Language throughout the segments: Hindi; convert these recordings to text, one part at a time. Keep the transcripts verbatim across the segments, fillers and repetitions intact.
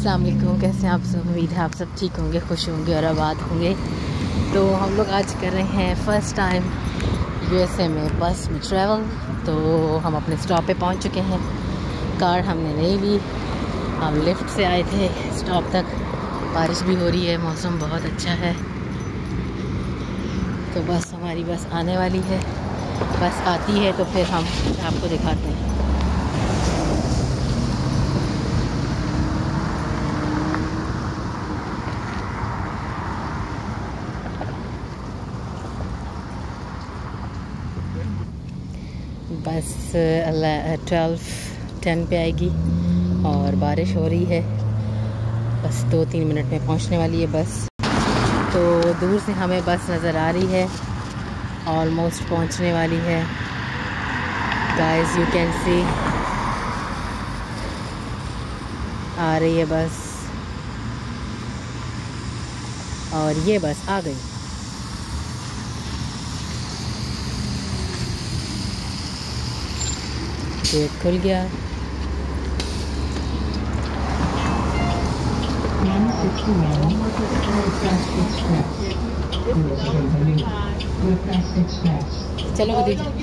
अस्सलाम वालेकुम, कैसे हैं आप सब। उम्मीद है आप सब ठीक होंगे, खुश होंगे और आबाद होंगे। तो हम लोग आज कर रहे हैं फ़र्स्ट टाइम यूएसए में बस में ट्रैवल। तो हम अपने स्टॉप पे पहुंच चुके हैं। कार हमने नहीं ली, हम लिफ्ट से आए थे स्टॉप तक। बारिश भी हो रही है, मौसम बहुत अच्छा है। तो बस हमारी बस आने वाली है। बस आती है तो फिर हम आपको दिखाते हैं। बस ट्वेल्व टेन पे आएगी और बारिश हो रही है। बस दो तीन मिनट में पहुंचने वाली है बस। तो दूर से हमें बस नज़र आ रही है, ऑलमोस्ट पहुंचने वाली है। गाइस यू कैन सी आ रही है बस, और ये बस आ गई। गेट खुल गया। चलो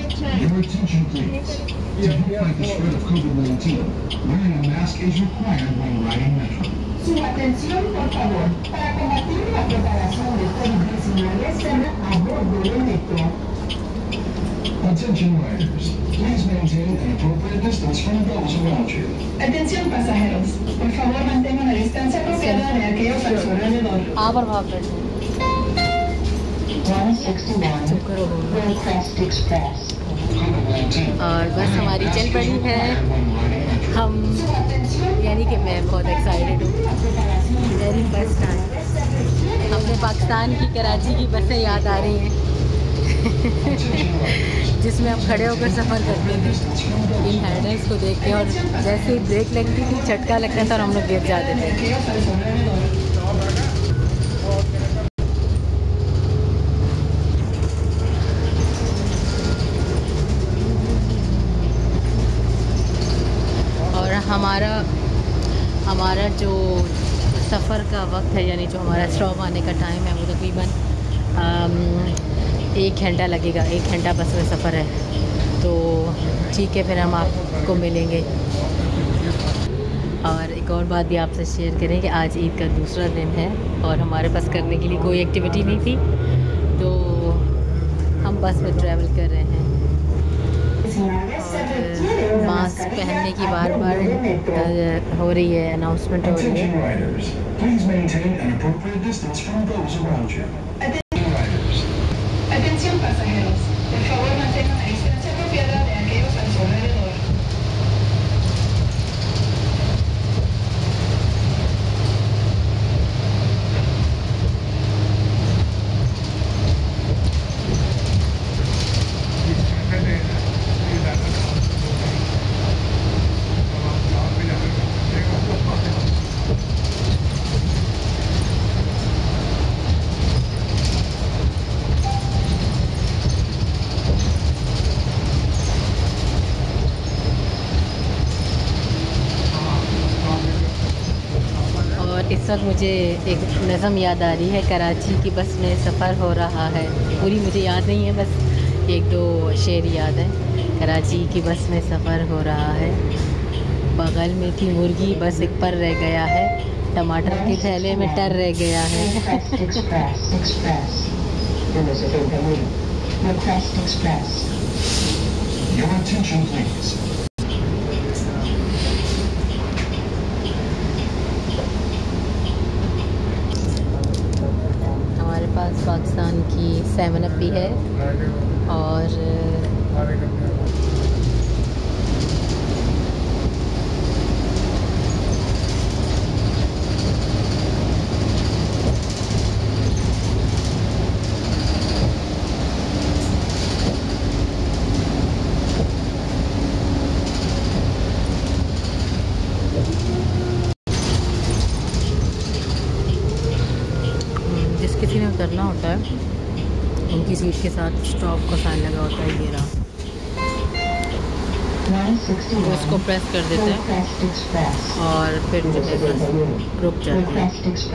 Su atención, por favor, para combatir la propagación del COVID diecinueve a bordo del metro. Attention riders, please maintain an appropriate distance from those around you. Atención pasajeros, por favor mantengan la distancia apropiada de aquellos a su alrededor. हाँ पर भाग बैठो। और बस हमारी चल पड़ी है। हम यानी कि मैं बहुत एक्साइटेड हूँ। वेरी फर्स्ट टाइम अपने पाकिस्तान की कराची की बसें याद आ रही हैं जिसमें हम खड़े होकर सफ़र करते थे इन हैंडल्स को देख के, और जैसे ही ब्रेक लगती थी झटका लगता था और हम लोग गिर जाते थे। और हमारा हमारा जो सफ़र का वक्त है, यानी जो हमारा स्टॉप आने का टाइम है, वो तकरीबन एक घंटा लगेगा। एक घंटा बस में सफ़र है। तो ठीक है, फिर हम आपको मिलेंगे। और एक और बात भी आपसे शेयर करें कि आज ईद का दूसरा दिन है और हमारे पास करने के लिए कोई एक्टिविटी नहीं थी, तो हम बस में ट्रैवल कर रहे हैं। और मास्क पहनने की बार बार हो रही है, अनाउंसमेंट हो रही है। Atención pasajeros, por favor mantengan la distancia apropiada de aquellos a su alrededor. इस वक्त मुझे एक नज़म याद आ रही है। कराची की बस में सफ़र हो रहा है, पूरी मुझे याद नहीं है, बस एक दो शेर याद है। कराची की बस में सफ़र हो रहा है, बगल में थी मुर्गी बस एक पर रह गया है, टमाटर के थैले में टर रह गया है। पास पाकिस्तान की सेवन अप भी है और किसी ने उतरना होता है, उनकी सीट के साथ स्टॉप का साइन लगा होता है। ये रहा। तो इसको प्रेस कर देते हैं और फिर जो है बस रुक जाती है।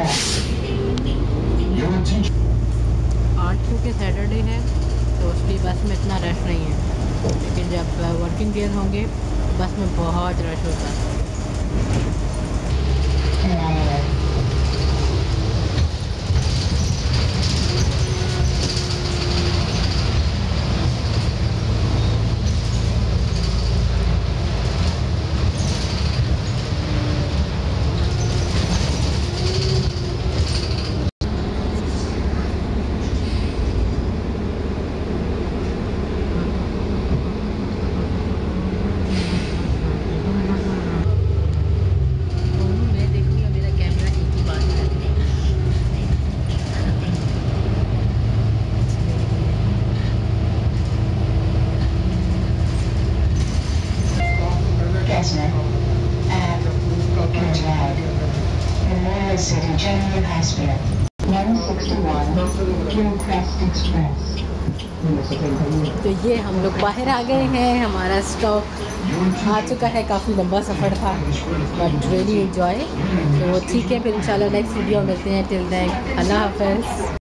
आज क्योंकि सैटरडे है तो उसकी बस में इतना रश नहीं है, लेकिन जब वर्किंग डेज होंगे बस में बहुत रश होता है। City General Hospital one sixty-one Gilchrist Express। तो ये हम लोग बाहर आ गए हैं, हमारा स्टॉप आ चुका है। काफ़ी लंबा सफ़र था बट रियली एंजॉय। तो ठीक है, फिर इंशाल्लाह नेक्स्ट वीडियो मिलते हैं। टिल देन अल्लाह हाफ़िज़।